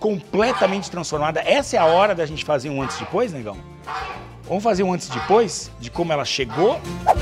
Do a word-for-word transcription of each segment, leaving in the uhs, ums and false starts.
completamente transformada. Essa é a hora da gente fazer um antes e depois, negão? Vamos fazer um antes e depois de como ela chegou?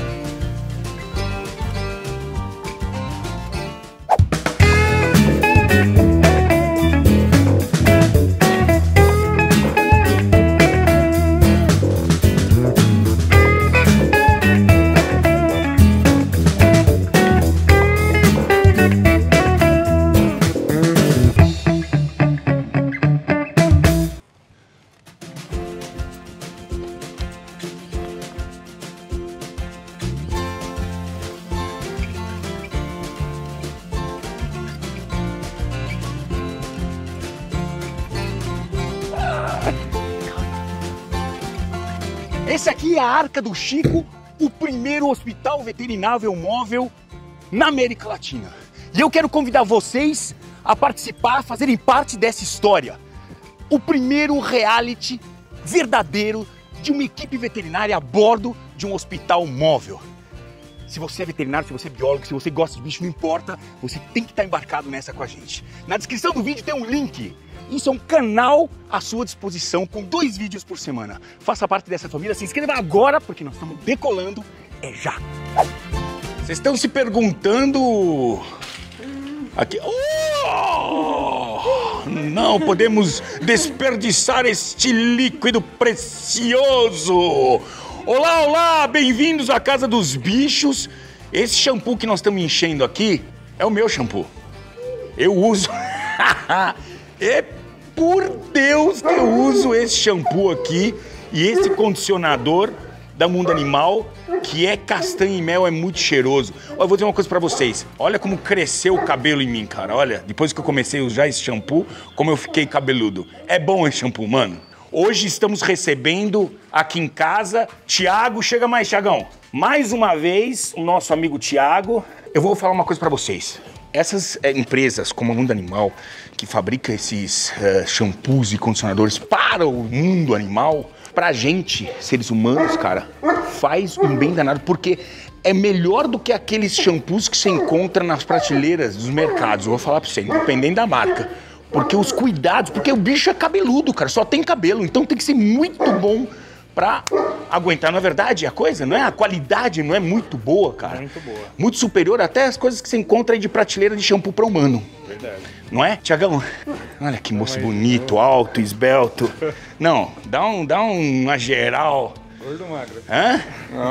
Esse aqui é a Arca do Chico, o primeiro hospital veterinário móvel na América Latina. E eu quero convidar vocês a participar, a fazerem parte dessa história. O primeiro reality verdadeiro de uma equipe veterinária a bordo de um hospital móvel. Se você é veterinário, se você é biólogo, se você gosta de bicho, não importa, você tem que estar embarcado nessa com a gente. Na descrição do vídeo tem um link. Isso é um canal à sua disposição com dois vídeos por semana. Faça parte dessa família, se inscreva agora, porque nós estamos decolando, é já. Vocês estão se perguntando... Aqui... Oh! Não podemos desperdiçar este líquido precioso! Olá, olá! Bem-vindos à Casa dos Bichos. Esse shampoo que nós estamos enchendo aqui é o meu shampoo. Eu uso... É por Deus que eu uso esse shampoo aqui e esse condicionador da Mundo Animal, que é castanha e mel, é muito cheiroso. Ó, eu vou dizer uma coisa pra vocês. Olha como cresceu o cabelo em mim, cara. Olha, depois que eu comecei a usar esse shampoo, como eu fiquei cabeludo. É bom esse shampoo, mano. Hoje estamos recebendo aqui em casa Thiago. Chega mais, Thiagão. Mais uma vez, o nosso amigo Thiago. Eu vou falar uma coisa pra vocês. Essas é, empresas como a Mundo Animal, que fabrica esses uh, shampoos e condicionadores para o mundo animal, pra gente, seres humanos, cara, faz um bem danado, porque é melhor do que aqueles shampoos que você encontra nas prateleiras dos mercados. Eu vou falar pra você, independente da marca. Porque os cuidados, porque o bicho é cabeludo, cara, só tem cabelo, então tem que ser muito bom pra aguentar, não é verdade? A coisa, não é? A qualidade não é muito boa, cara. Muito boa. Muito superior até as coisas que você encontra aí de prateleira de shampoo pra humano. Verdade. Não é? Tiagão, olha que moço bonito, alto, esbelto. Não, dá, um, dá uma geral. Gordo magro. Hã?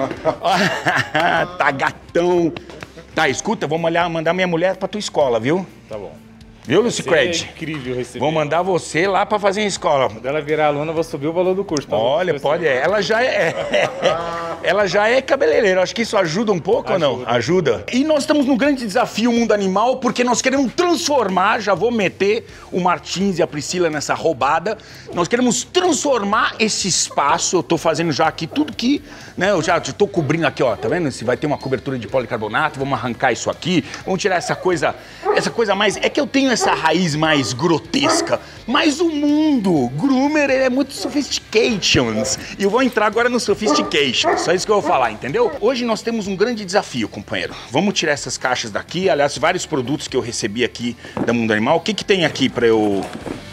Tá gatão. Tá, escuta, vou mandar, mandar minha mulher pra tua escola, viu? Tá bom. Viu, Lucy Cred? É incrível receber. Vou mandar você lá pra fazer em escola. Quando ela virar aluna, eu vou subir o valor do curso. Tá? Olha, pode, é. Ela já é... ela já é cabeleireira. Acho que isso ajuda um pouco ajuda. ou não? Ajuda. E nós estamos num grande desafio Mundo Animal, porque nós queremos transformar, já vou meter o Martins e a Priscila nessa roubada, nós queremos transformar esse espaço. Eu tô fazendo já aqui tudo que, né, eu já tô cobrindo aqui, ó, tá vendo? Se vai ter uma cobertura de policarbonato, vamos arrancar isso aqui, vamos tirar essa coisa, essa coisa mais... É que eu tenho essa raiz mais grotesca, mas o mundo groomer, ele é muito sophistications, e eu vou entrar agora no sophistications, só isso que eu vou falar, entendeu? Hoje nós temos um grande desafio, companheiro. Vamos tirar essas caixas daqui, aliás, vários produtos que eu recebi aqui da Mundo Animal. O que que tem aqui pra eu...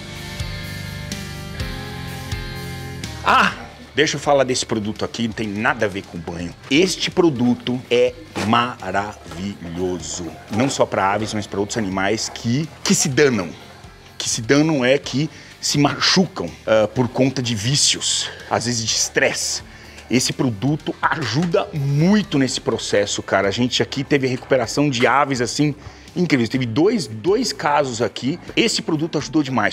Ah! Deixa eu falar desse produto aqui, não tem nada a ver com banho. Este produto é maravilhoso. Não só para aves, mas para outros animais que, que se danam. Que se danam é que se machucam uh, por conta de vícios, às vezes de estresse. Esse produto ajuda muito nesse processo, cara. A gente aqui teve a recuperação de aves, assim, incrível. Teve dois, dois casos aqui. Esse produto ajudou demais.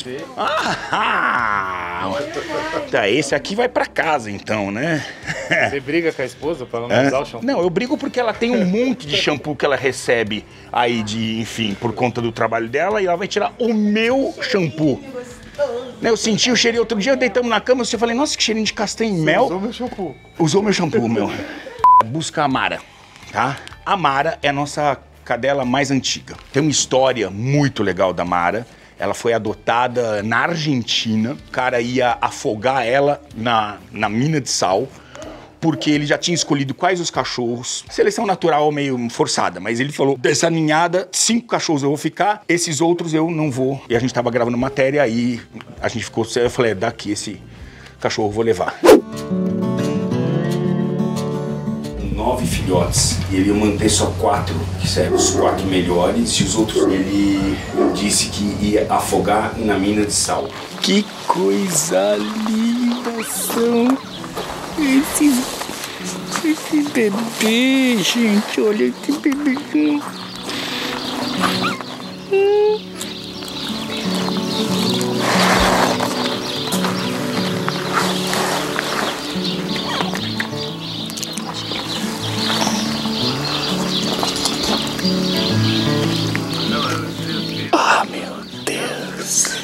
Ah, tá, esse aqui vai pra casa, então, né? Você briga com a esposa pra ela não é? usar o shampoo? Não, eu brigo porque ela tem um monte de shampoo que ela recebe aí de, enfim, por conta do trabalho dela, e ela vai tirar o meu shampoo. Eu senti o cheirinho outro dia, deitamos na cama, eu falei, nossa, que cheirinho de castanha e mel. Usou meu shampoo. Usou meu shampoo, meu. Busca a Mara, tá? A Mara é a nossa cadela mais antiga. Tem uma história muito legal da Mara. Ela foi adotada na Argentina. O cara ia afogar ela na, na mina de sal. porque ele já tinha escolhido quais os cachorros. Seleção natural meio forçada, mas ele falou, dessa ninhada, cinco cachorros eu vou ficar, esses outros eu não vou. E a gente tava gravando matéria, aí a gente ficou, eu falei, é daqui esse cachorro eu vou levar. Nove filhotes, e ele ia manter só quatro, que seriam os quatro melhores, e os outros ele disse que ia afogar na mina de sal. Que coisa linda são esses, esses bebês, gente, olha esse bebezinho. Hum. Ah, meu Deus.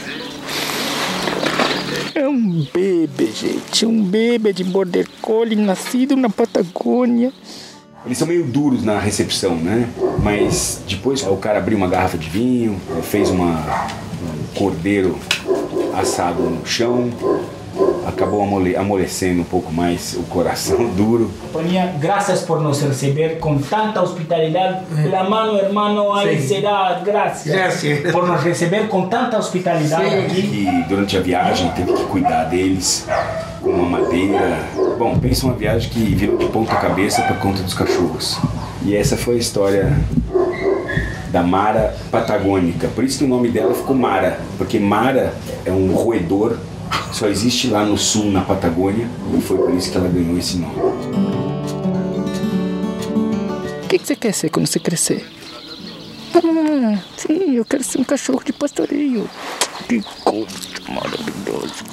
É um bebê, gente. Um bebê de Border Collie nascido na Patagônia. Eles são meio duros na recepção, né? Mas depois o cara abriu uma garrafa de vinho, fez uma, um cordeiro assado no chão. Acabou amole, amolecendo um pouco mais o coração duro. Ponía, gracias por nos receber con tanta hospitalidad. La mano, hermano, ahí sí. Será gracias, gracias por nos receber con tanta hospitalidad sí. Aqui. E durante a viagem teve que cuidar deles com uma madeira. Bom, pensa uma viagem que virou de ponta cabeça por conta dos cachorros. E essa foi a história da Mara Patagônica. Por isso que o nome dela ficou Mara, porque Mara é um roedor. Só existe lá no sul, na Patagônia, e foi por isso que ela ganhou esse nome. O que, que você quer ser quando você crescer? Ah, sim, eu quero ser um cachorro de pastoreio. Que coisa maravilhosa.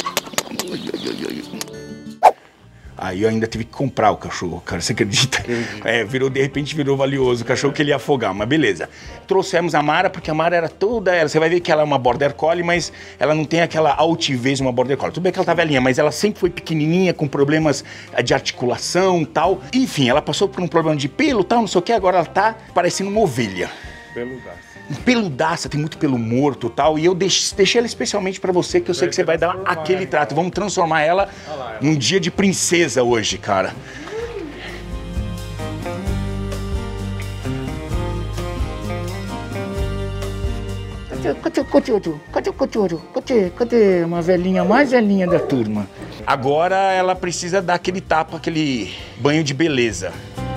Aí eu ainda tive que comprar o cachorro, cara, você acredita? É, virou, de repente virou valioso, o cachorro que ele ia afogar, mas beleza. Trouxemos a Mara, porque a Mara era toda ela, você vai ver que ela é uma Border Collie, mas ela não tem aquela altivez de uma Border Collie. Tudo bem que ela tá velhinha, mas ela sempre foi pequenininha, com problemas de articulação e tal. Enfim, ela passou por um problema de pelo e tal, não sei o que, agora ela tá parecendo uma ovelha. Peludaça. Peludaça, tem muito pelo morto e tal, e eu deixei, deixei ela especialmente pra você, que eu sei que você vai dar aquele trato. Vamos transformar ela num dia de princesa hoje, cara. Cadê, cadê o cotioro? Cadê o cotioro? Cadê, cadê uma velhinha mais velhinha da turma? Agora ela precisa dar aquele tapa, aquele banho de beleza.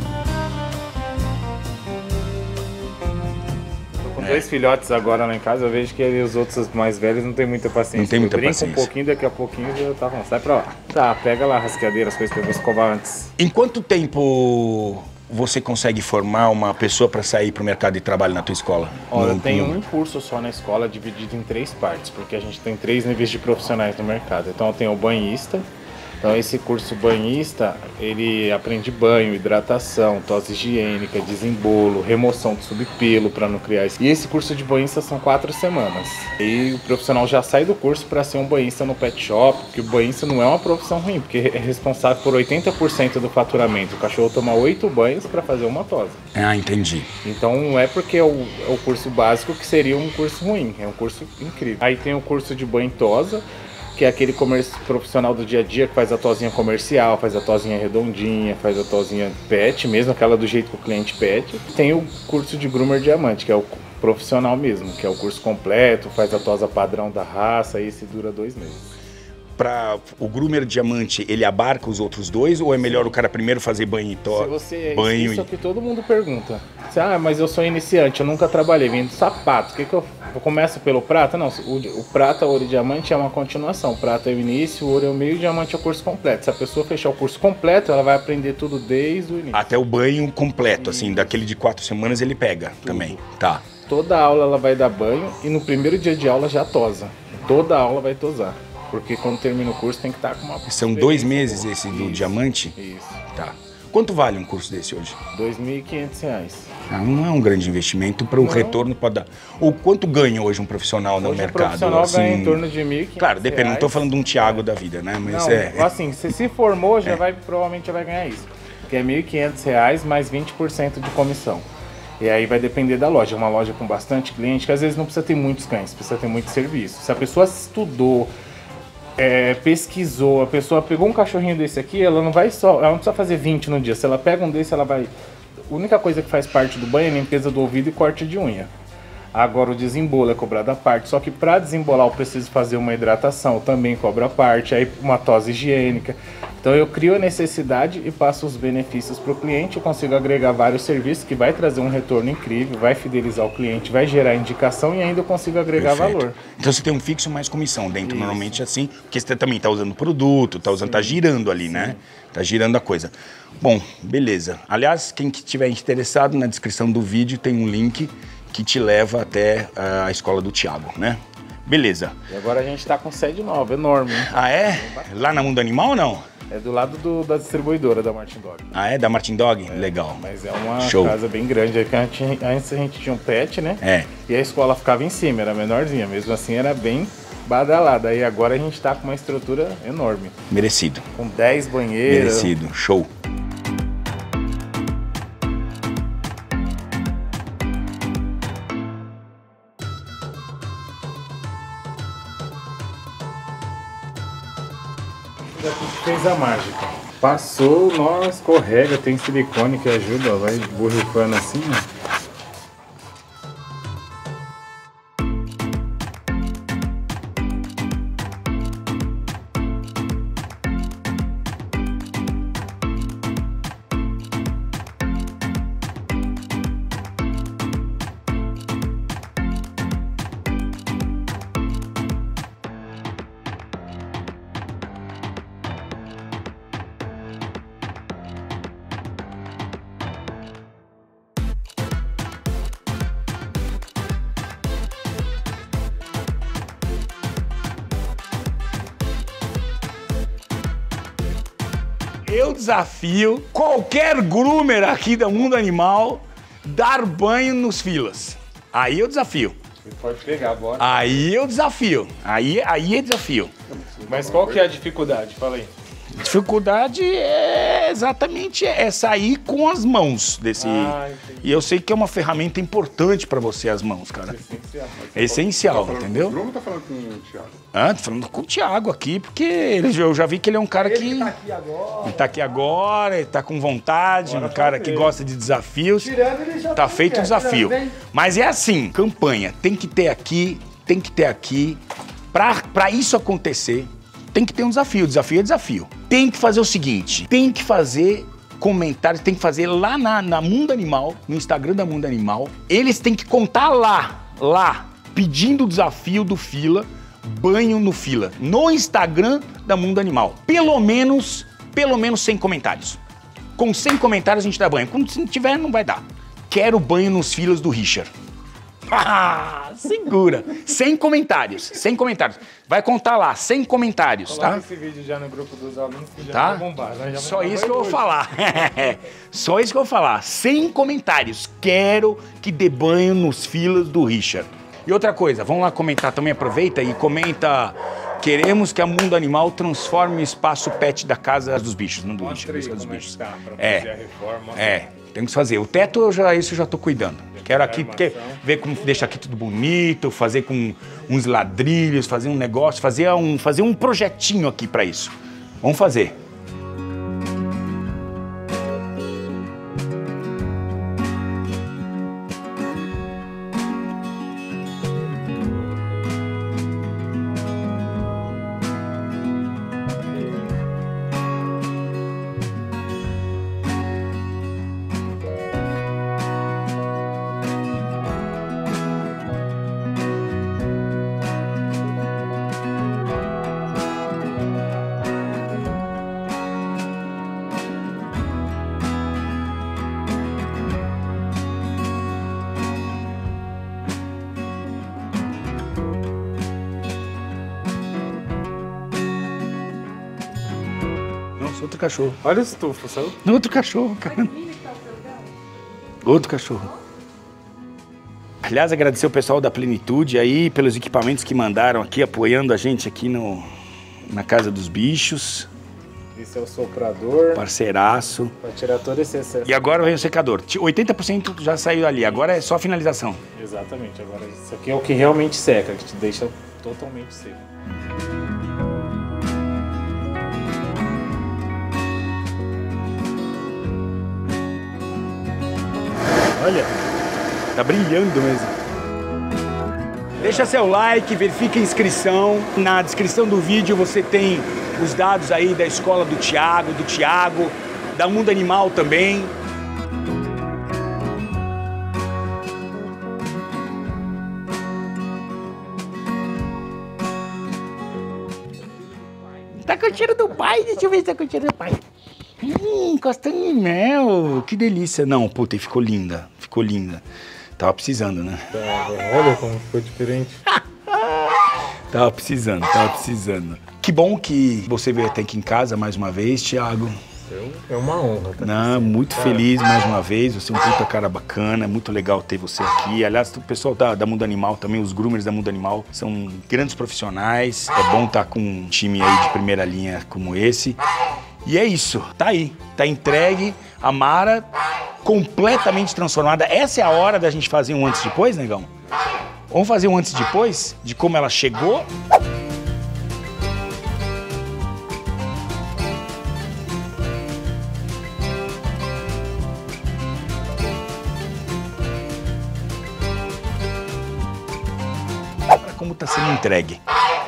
Com dois filhotes agora lá em casa, eu vejo que os outros mais velhos não tem muita paciência. Não tem muita eu brinco paciência. um pouquinho, daqui a pouquinho já tá bom. Sai pra lá. Tá, pega lá a rasqueadeira, as coisas que eu vou escovar antes. Em quanto tempo você consegue formar uma pessoa para sair pro mercado de trabalho na tua escola? Olha, no, eu tenho no... um curso só na escola, dividido em três partes, porque a gente tem três níveis de profissionais no mercado. Então eu tenho o banhista. Então esse curso banhista, ele aprende banho, hidratação, tosse higiênica, desembolo, remoção de subpelo para não criar isso. E esse curso de banhista são quatro semanas. E o profissional já sai do curso para ser um banhista no pet shop, porque o banhista não é uma profissão ruim, porque é responsável por oitenta por cento do faturamento. O cachorro toma oito banhos para fazer uma tosa. Ah, entendi. Então não é porque é o, é o curso básico que seria um curso ruim, é um curso incrível. Aí tem o curso de banho e tosa, que é aquele comércio profissional do dia a dia que faz a tosinha comercial, faz a tosinha redondinha, faz a tosinha pet, mesmo aquela do jeito que o cliente pede. Tem o curso de groomer diamante, que é o profissional mesmo, que é o curso completo, faz a tosa padrão da raça, e esse dura dois meses. Para o groomer diamante, ele abarca os outros dois, ou é melhor o cara primeiro fazer banho e tosa? Se você, banho isso é e... o que todo mundo pergunta. Você, ah, mas eu sou iniciante, eu nunca trabalhei, vendo sapato, o que que eu, eu começo pelo prata? Não, o, o prata, ouro e diamante é uma continuação. O prata é o início, o ouro é o meio, o diamante é o curso completo. Se a pessoa fechar o curso completo, ela vai aprender tudo desde o início. Até o banho completo, assim, daquele de quatro semanas ele pega tudo. Também, tá. Toda aula ela vai dar banho e no primeiro dia de aula já tosa. Toda aula vai tosar. Porque quando termina o curso tem que estar com uma... São dois meses esse do isso, diamante? Isso. Tá. Quanto vale um curso desse hoje? dois mil e quinhentos reais. Ah, não é um grande investimento para o retorno pode dar. Ou quanto ganha hoje um profissional no hoje mercado? Um profissional assim... ganha em torno de mil e quinhentos reais. Claro, depende, não estou falando de um Thiago da vida, né? Mas não, é... assim, se se formou, já é. vai, provavelmente já vai ganhar isso. Que é mil e quinhentos reais mais vinte por cento de comissão. E aí vai depender da loja. Uma loja com bastante cliente, que às vezes não precisa ter muitos cães, precisa ter muito serviço. Se a pessoa estudou, é, pesquisou, a pessoa pegou um cachorrinho desse aqui, ela não vai só, ela não precisa fazer vinte no dia. Se ela pega um desse, ela vai... A única coisa que faz parte do banho é limpeza do ouvido e corte de unha. Agora o desembolo é cobrado à parte, só que para desembolar eu preciso fazer uma hidratação, eu também cobro à parte, aí uma tosse higiênica. Então eu crio a necessidade e passo os benefícios para o cliente, eu consigo agregar vários serviços que vai trazer um retorno incrível, vai fidelizar o cliente, vai gerar indicação e ainda eu consigo agregar Perfeito. valor. Então você tem um fixo mais comissão dentro, Isso. normalmente assim, porque você também está usando produto, está usando, tá girando ali, Sim. né? Tá girando a coisa. Bom, beleza. Aliás, quem estiver interessado, na descrição do vídeo tem um link que te leva até a escola do Thiago, né? Beleza. E agora a gente tá com sede nova, enorme. Hein? Ah, é? Lá na Mundo Animal ou não? É do lado do, da distribuidora da Martin Dog. Ah, é? Da Martin Dog? É, Legal. Mas é uma Show. casa bem grande. Antes a gente tinha um pet, né? É. E a escola ficava em cima, era menorzinha. Mesmo assim era bem badalada. E agora a gente tá com uma estrutura enorme. Merecido. Com dez banheiros. Merecido. Show. Fez a mágica. Passou, nó, escorrega, tem silicone que ajuda, ó, vai borrifando assim, ó. Eu desafio qualquer groomer aqui do Mundo Animal dar banho nos filas. Aí eu desafio. Você pode pegar, bora. Aí eu desafio. Aí, aí é desafio. Mas qual que é a dificuldade? Fala aí. Dificuldade é exatamente é sair com as mãos desse. Ah, e eu sei que é uma ferramenta importante pra você as mãos, cara. É essencial. É essencial, tá entendeu? O Bruno tá falando com o Thiago. Ah, tô falando com o Thiago aqui, porque ele, eu já vi que ele é um cara ele que. Ele tá aqui agora. Ele tá aqui agora, ele tá com vontade, Bora um cara fazer. que gosta de desafios. Tirando, ele já tá feito o desafio. Tirando, Mas é assim, campanha, tem que ter aqui, tem que ter aqui. Pra, pra isso acontecer, tem que ter um desafio. Desafio é desafio. Tem que fazer o seguinte, tem que fazer comentários, tem que fazer lá na, na Mundo Animal, no Instagram da Mundo Animal. Eles têm que contar lá, lá, pedindo o desafio do Fila, banho no Fila, no Instagram da Mundo Animal. Pelo menos, pelo menos cem comentários. Com cem comentários a gente dá banho. Quando se não tiver, não vai dar. Quero banho nos Filas do Richard. Ah, segura. cem comentários, cem comentários. Vai contar lá, cem comentários, Coloca tá? esse vídeo já no grupo dos alunos que já tá? vai bombar. Já Só vai isso que eu vou hoje. falar. Só isso que eu vou falar. cem comentários. Quero que dê banho nos Filas do Richard. E outra coisa, vamos lá comentar também, aproveita e comenta. Queremos que a Mundo Animal transforme o espaço pet da Casa dos Bichos, não do Richard, da Casa dos Bichos. Tá, pra é, fazer a reforma. é, tem que fazer. O teto, eu já, isso eu já tô cuidando. Quero aqui, porque, ver como deixar aqui tudo bonito, fazer com uns ladrilhos, fazer um negócio, fazer um, fazer um projetinho aqui para isso. Vamos fazer. Outro cachorro. Olha o estufo, sabe? Outro cachorro, cara. Outro cachorro. Aliás, agradecer o pessoal da Plenitude aí pelos equipamentos que mandaram aqui, apoiando a gente aqui no, na Casa dos Bichos. Esse é o soprador. Parceiraço. Para tirar todo esse excesso. E agora vem o secador. oitenta por cento já saiu ali, agora é só a finalização. Exatamente, agora isso aqui é o que realmente seca, que te deixa totalmente seco. Olha. Tá brilhando mesmo. Deixa seu like, verifique a inscrição. Na descrição do vídeo você tem os dados aí da escola do Thiago, do Thiago, da Mundo Animal também. Tá com o cheiro do pai? Deixa eu ver se tá com o cheiro do pai. Hum, castanha de mel. Que delícia. Não, puta, e ficou linda. Ficou linda. Tava precisando, né? Olha como ficou diferente. Tava precisando, tava precisando. Que bom que você veio até aqui em casa mais uma vez, Thiago. É uma honra. Tá Não, muito cara. Feliz mais uma vez. Você é um puta cara bacana. É muito legal ter você aqui. Aliás, o pessoal da, da Mundo Animal também, os groomers da Mundo Animal, são grandes profissionais. É bom estar com um time aí de primeira linha como esse. E é isso. Tá aí. Tá entregue. A Mara completamente transformada. Essa é a hora da gente fazer um antes e depois, negão? Vamos fazer um antes e depois de como ela chegou? Como tá sendo entregue.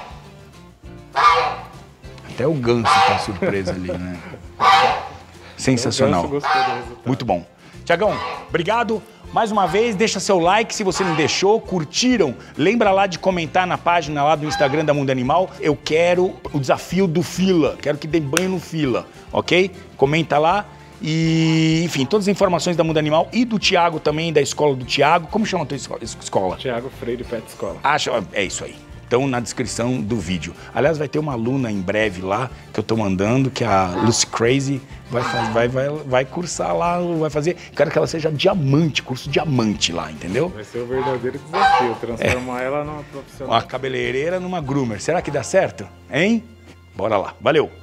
Até o ganso tá surpreso ali, né? Sensacional. Muito bom. Tiagão, obrigado. Mais uma vez, deixa seu like se você não deixou, curtiram. Lembra lá de comentar na página lá do Instagram da Mundo Animal. Eu quero o desafio do fila. Quero que dê banho no fila, ok? Comenta lá. E, enfim, todas as informações da Mundo Animal e do Thiago também, da escola do Thiago. Como chama a tua escola? Thiago Freire Pet Escola. Ah, é isso aí. Então, na descrição do vídeo. Aliás, vai ter uma aluna em breve lá, que eu tô mandando, que é a Lucy Crazy, vai, vai, vai, vai cursar lá, vai fazer... Quero que ela seja diamante, curso diamante lá, entendeu? Vai ser o verdadeiro desafio, transformar é. ela numa profissional. Uma cabeleireira numa groomer. Será que dá certo? Hein? Bora lá. Valeu!